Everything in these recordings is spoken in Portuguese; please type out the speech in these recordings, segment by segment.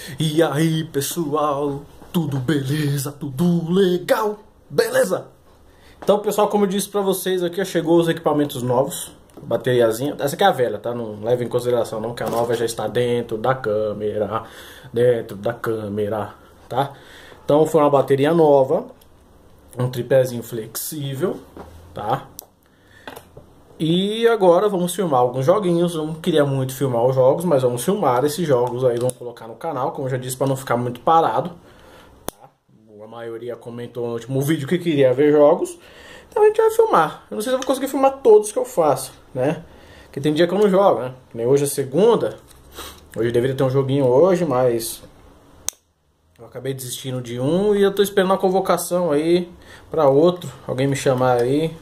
E aí, pessoal, tudo beleza? Tudo legal? Beleza? Então, pessoal, como eu disse pra vocês aqui, chegou os equipamentos novos. Bateriazinha, essa aqui é a velha, tá? Não leva em consideração não, que a nova já está dentro da câmera. Tá? Então foi uma bateria nova, um tripézinho flexível, tá? E agora vamos filmar alguns joguinhos. Eu não queria muito filmar os jogos, mas vamos filmar esses jogos aí, vamos colocar no canal, como eu já disse, para não ficar muito parado, tá? A maioria comentou no último vídeo que queria ver jogos, então a gente vai filmar. Eu não sei se eu vou conseguir filmar todos que eu faço, né? Porque tem dia que eu não jogo, né? Nem hoje é segunda. Hoje deveria ter um joguinho hoje, mas eu acabei desistindo de um e eu tô esperando a convocação aí para outro. Alguém me chamar aí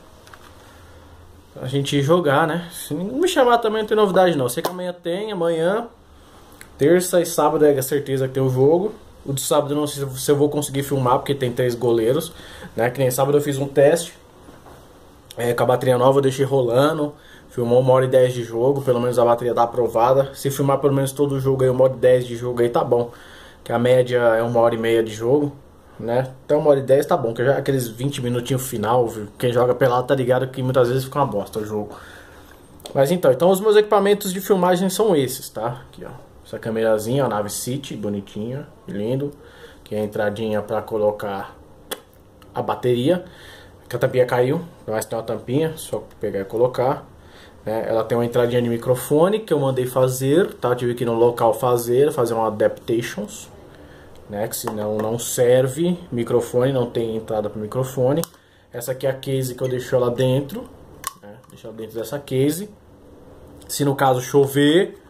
a gente jogar, né? Se ninguém me chamar também não tem novidade não. Sei que amanhã tem, terça e sábado é certeza que tem o jogo. O de sábado eu não sei se eu vou conseguir filmar, porque tem 3 goleiros, né? Que nem sábado eu fiz um teste com a bateria nova, eu deixei rolando. Filmou 1h10 de jogo, pelo menos a bateria tá aprovada. Se filmar pelo menos todo o jogo aí, 1h10 de jogo aí tá bom. Que a média é 1h30 de jogo, né? Então 1h10 tá bom, que já aqueles 20 minutinhos final, viu? Quem joga pelado tá ligado que muitas vezes fica uma bosta o jogo. Mas então os meus equipamentos de filmagem são esses, tá? Aqui, ó. Essa câmerazinha, a Nave City, bonitinha, lindo. Aqui é a entradinha pra colocar a bateria. Aqui a tampinha caiu, mas tem uma tampinha, só pegar e colocar. Ela tem uma entradinha de microfone que eu mandei fazer, tá? Eu tive que ir no local fazer um adaptations, né? Que senão não serve microfone, não tem entrada para microfone. Essa aqui é a case que eu deixo ela dentro, né? Deixo ela dentro dessa case. Se no caso chover,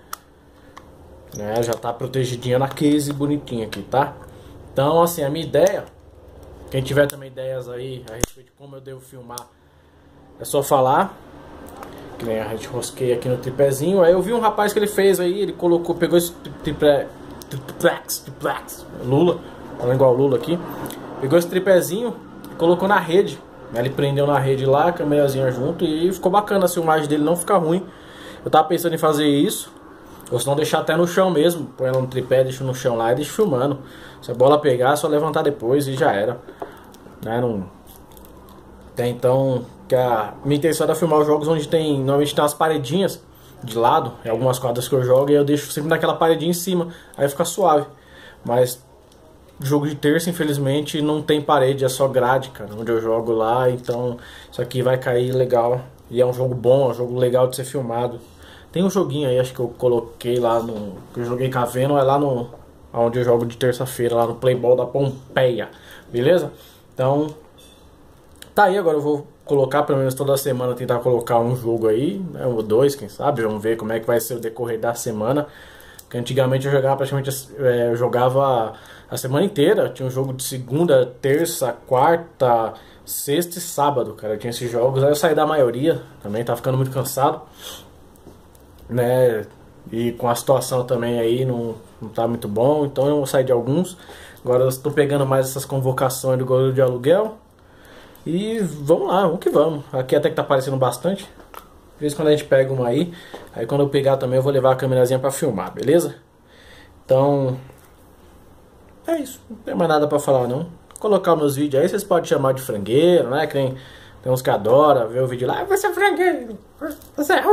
né? Já tá protegidinha na case, bonitinha aqui, tá? Então, assim, a minha ideia, quem tiver também ideias aí a respeito de como eu devo filmar, é só falar. Que nem a gente rosquei aqui no tripézinho. Aí eu vi um rapaz que ele fez aí, ele colocou, pegou esse triplex, Lula, falando igual Lula aqui. Pegou esse tripézinho e colocou na rede. Ele prendeu na rede lá, a câmerazinha junto, e ficou bacana a filmagem dele, não fica ruim. Eu tava pensando em fazer isso, ou se não deixar até no chão mesmo. Põe ela no tripé, deixa no chão lá e deixa filmando. Se a bola pegar, é só levantar depois e já era, né? Não tem, então, que a minha intenção era filmar os jogos onde normalmente tem umas paredinhas de lado, em algumas quadras que eu jogo, e eu deixo sempre naquela paredinha em cima, aí fica suave. Mas jogo de terça, infelizmente, não tem parede, é só grade, cara, onde eu jogo lá, então isso aqui vai cair legal. E é um jogo bom, é um jogo legal de ser filmado. Tem um joguinho aí, acho que eu coloquei lá no... que eu joguei com a Venom, é lá no... onde eu jogo de terça-feira, lá no Playball da Pompeia, beleza? Então... tá aí, agora eu vou colocar pelo menos toda semana, tentar colocar um jogo aí, né, ou 2, quem sabe, vamos ver como é que vai ser o decorrer da semana. Porque antigamente eu jogava praticamente, eu jogava a semana inteira, tinha um jogo de segunda, terça, quarta, sexta e sábado, cara, eu tinha esses jogos, aí eu saí da maioria, também tava ficando muito cansado, né, e com a situação também aí não tá muito bom, então eu saí de alguns. Agora eu estou pegando mais essas convocações do goleiro de aluguel. E vamos lá, vamos que vamos. Aqui até que tá aparecendo bastante. De vez em quando a gente pega uma aí. Aí quando eu pegar também eu vou levar a câmerazinha pra filmar, beleza? Então... é isso, não tem mais nada pra falar não. Vou colocar meus vídeos aí, vocês podem chamar de frangueiro, né? Que tem uns que adoram ver o vídeo lá. Você é frangueiro, você é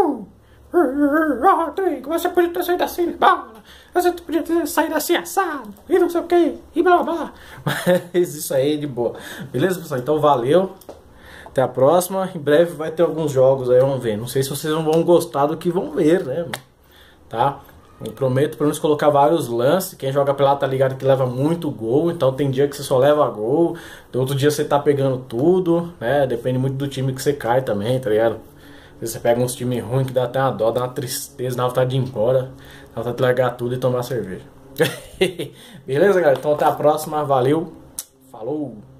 você podia ter saído assim, bola. Você podia ter saído assim assado, e não sei o que, e blá blá. Mas isso aí é de boa. Beleza, pessoal? Então valeu. Até a próxima. Em breve vai ter alguns jogos aí, vamos ver. Não sei se vocês não vão gostar do que vão ver, né? Tá? Eu prometo pelo menos colocar vários lances. Quem joga pelado tá ligado que leva muito gol. Então tem dia que você só leva gol. Do outro dia você tá pegando tudo, né? Depende muito do time que você cai também, tá ligado? Você pega uns times ruins que dá até uma dó, dá uma tristeza, dá vontade de ir embora, dá vontade de largar tudo e tomar cerveja. Beleza, galera? Então até a próxima. Valeu. Falou.